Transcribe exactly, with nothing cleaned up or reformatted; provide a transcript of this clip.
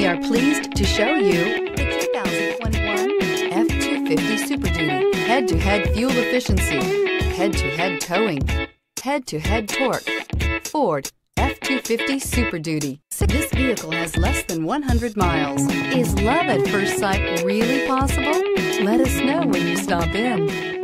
We are pleased to show you the two thousand twenty-one F two fifty Super Duty. Head-to-head fuel efficiency, head-to-head towing, head-to-head torque. Ford F two fifty Super Duty. This vehicle has less than one hundred miles. Is love at first sight really possible? Let us know when you stop in.